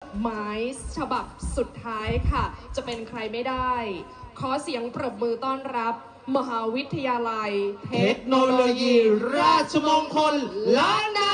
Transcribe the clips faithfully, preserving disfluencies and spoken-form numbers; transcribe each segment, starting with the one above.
หมายฉบับสุดท้ายค่ะจะเป็นใครไม่ได้ขอเสียงปรบมือต้อนรับมหาวิทยาลัยเทคโนโลยีราชมงคลล้านนา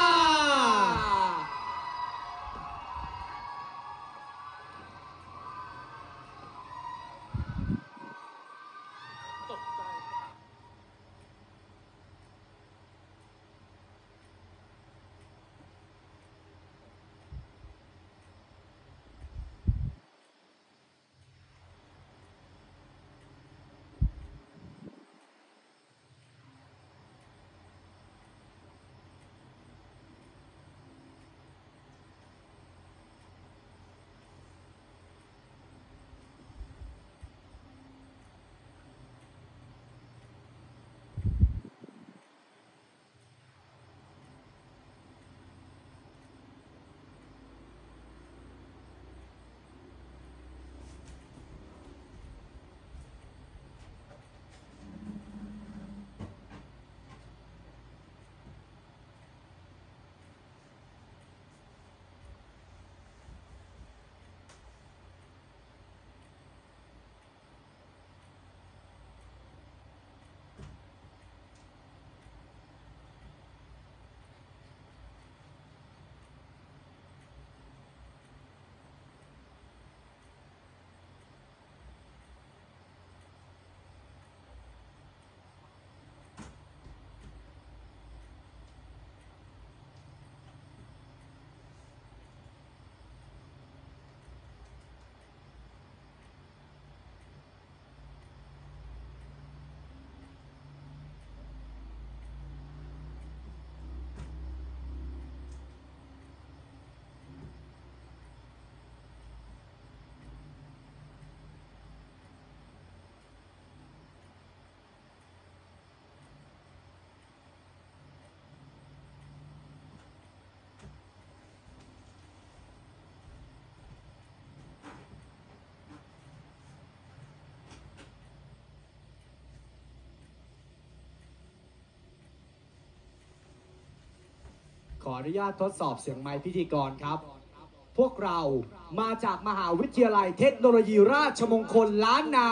ขออนุญาตทดสอบเสียงไมค์พิธีกรครับพวกเรามาจากมหาวิทยาลัยเทคโนโลยีราชมงคลล้านนา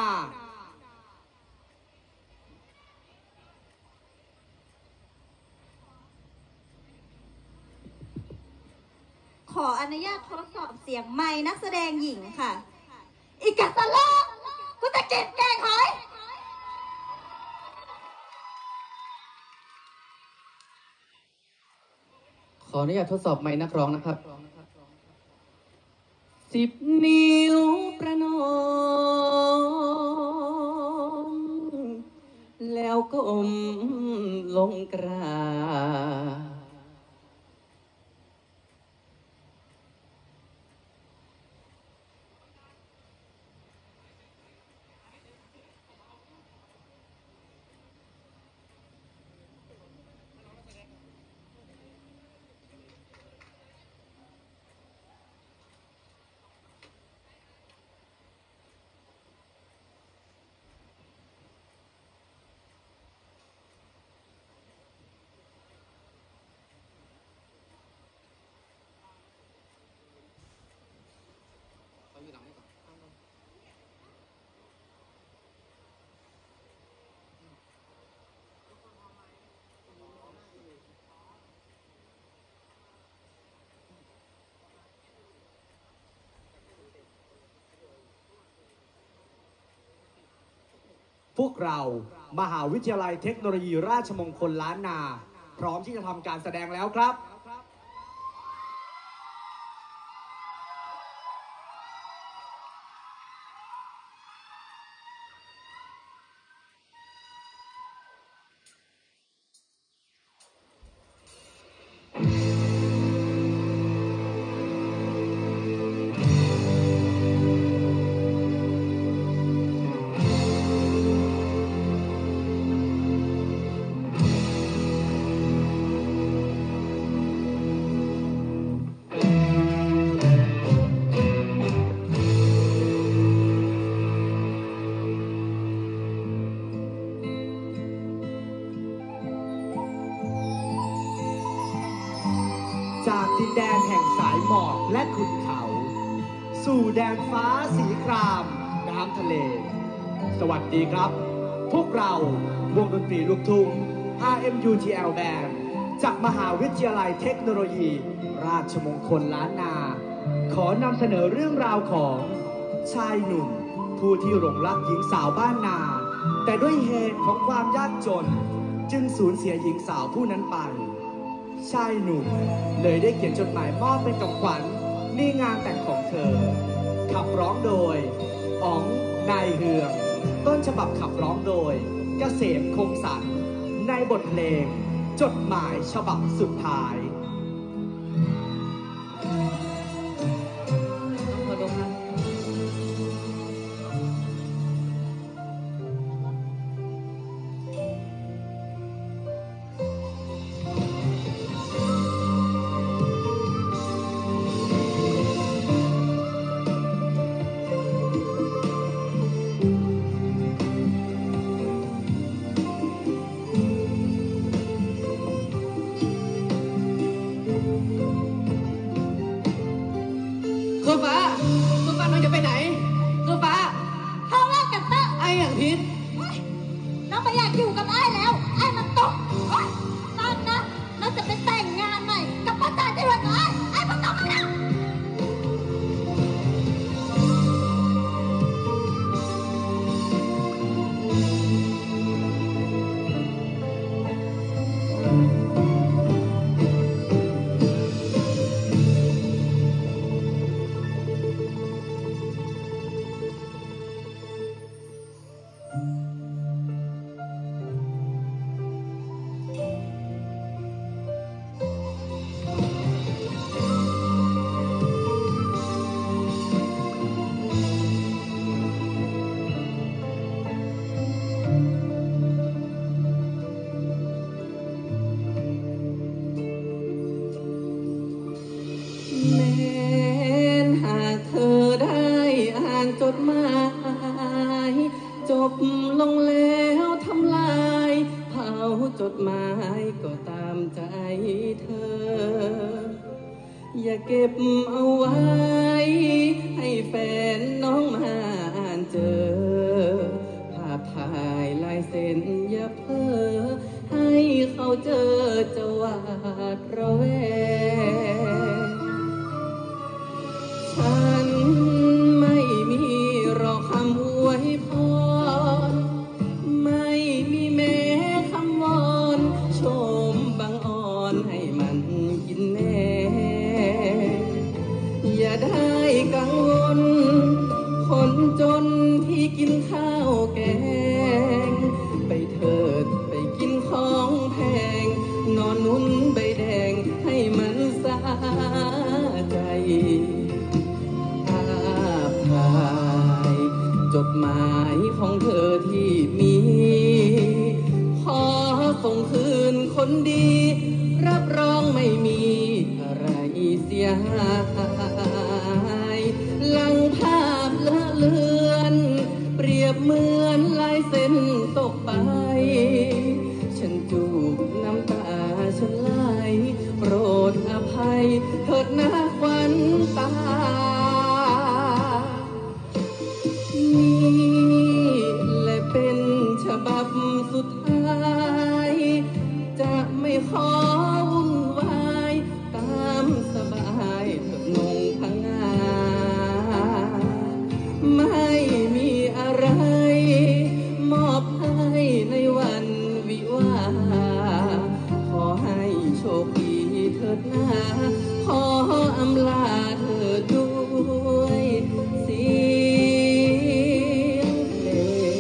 ขออนุญาตทดสอบเสียงไมค์นักแสดงหญิงค่ะอีกัสโลกูจะเก็บแกงหอยขออนุญาตทดสอบไมค์นักร้องนะครับสิบนิ้วประนมแล้วก้มลงกราบพวกเรามหาวิทยาลัยเทคโนโลยีราชมงคลล้านนาพร้อมที่จะทำการแสดงแล้วครับจากดินแดนแห่งสายหมอกและขุนเขาสู่แดนฟ้าสีครามน้ำทะเลสวัสดีครับพวกเราวงดนตรีลูกทุ่ง อาร์ เอ็ม ยู ที แอล Band จากมหาวิทยาลัยเทคโนโลยีราชมงคลล้านนาขอนำเสนอเรื่องราวของชายหนุ่มผู้ที่หลงรักหญิงสาวบ้านนาแต่ด้วยเหตุของความยากจนจึงสูญเสียหญิงสาวผู้นั้นไปชายหนุ่มเลยได้เขียนจดหมายมอบเป็นของขวัญในงานแต่งของเธอขับร้องโดยอ๋องนายเฮืองต้นฉบับขับร้องโดยเกษมคงสรรในบทเพลงจดหมายฉบับสุดท้ายคือฟ้าคือฟ้าน้องจะไปไหนคือฟ้าเขาเลิกกับเต้าไอ้อย่างพิษน้องไม่อยากอยู่กับไอ้แล้วไอ้มันตกนั่นนะน้องจะไปแต่งงานใหม่กับป้าตาที่วันไอ้ไอ้มันตกแล้วจดหมายจบลงแล้วทำลายเผาจดหมายก็ตามใจเธออย่าเก็บเอาไว้ให้แฟนน้องมาอ่านเจอภาพถ่ายลายเซ็นอย่าเพ้อให้เขาเจอจะหวาดระแวงฉันไม่มีรอคำอวยพรไม่มีแม้คำวอนชมบางอ่อนให้มันกินแน่อย่าได้กังวลคนจนที่กินข้าวแกงไปเถิดไปกินของแพงนอนนุ่นใบแดงให้มันสาใจจดหมายของเธอที่มีขอส่งคืนคนดีรับรองไม่มีอะไรเสียหายหลังภาพเลอะเลือนเปรียบเหมือนลายเส้นตกไปฉันจูบน้ำตาฉันไหลโปรดอภัยเถิดนะควันตานี่แหละเป็นฉบับสุดท้ายจะไม่ขอวุ่นวายตามสบายเถิดนงพังงาไม่มีอะไรมอบให้ในวันวิวาขอให้โชคดีเถิดนะขออำลาเธอด้วยเสียงเพล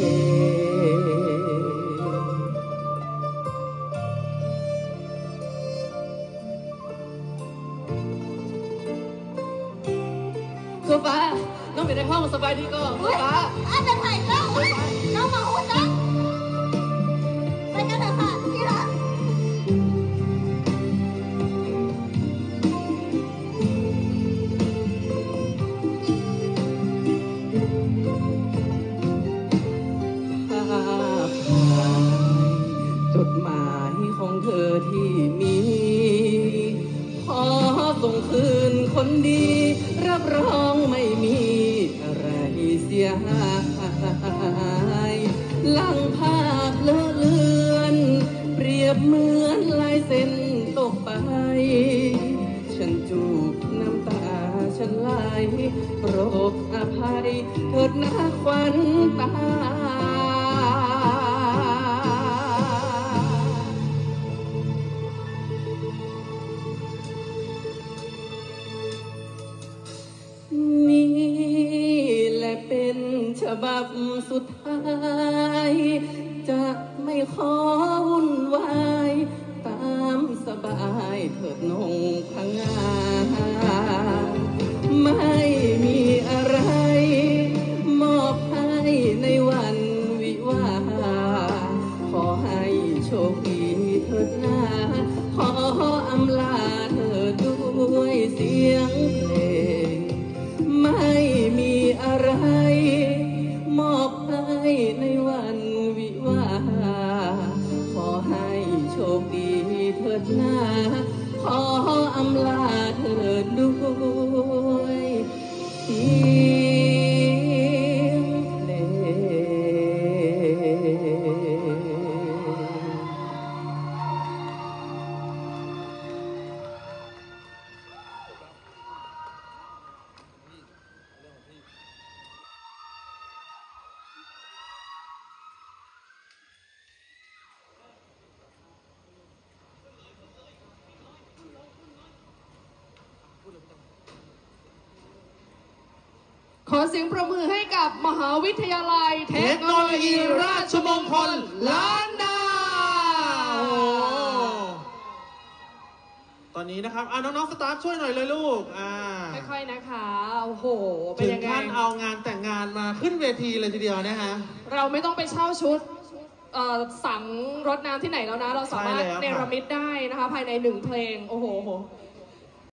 งคือฟ้าน้องไปในห้องสบายดีก็คือฟ้าไอ้เป็นไผ่เจ้าน้องมาหูจังไปกันเถอะค่ะที่รักจดหมายของเธอที่มีขอส่งคืนคนดีรับรองไม่มีฉันไหลโปรดอภัยเถิดนะควันตานี่แหละเป็นฉบับสุดท้ายจะไม่ขอวุ่นวายตามสบายเถิดนงพังงาไม่มีอะไรมอบให้ในวันวิวาขอให้โชคดีเถิดนาขออำลาเธอด้วยเสียงเพลงไม่มีอะไรมอบให้ในวันวิวาขอให้โชคดีเถิดนาขออำลาเธอด้วยเสียงเพลงขอเสียงประมือให้กับมหาวิทยาลัยเทคโนโลยีราชมงคลล้านนาตอนนี้นะครับอ่ะน้องๆสตาฟช่วยหน่อยเลยลูกอ่าค่อยๆนะคะโอ้โหเป็นถึยัง งไงขั้นเอางานแต่งงานมาขึ้นเวทีเลยทีเดียวนะฮะเราไม่ต้องไปเช่าชุดเอ่อสังรถน้ำที่ไหนแล้วนะเราสามารถเนรมิตได้นะคะภายในหนึ่งเพลงโอ้โห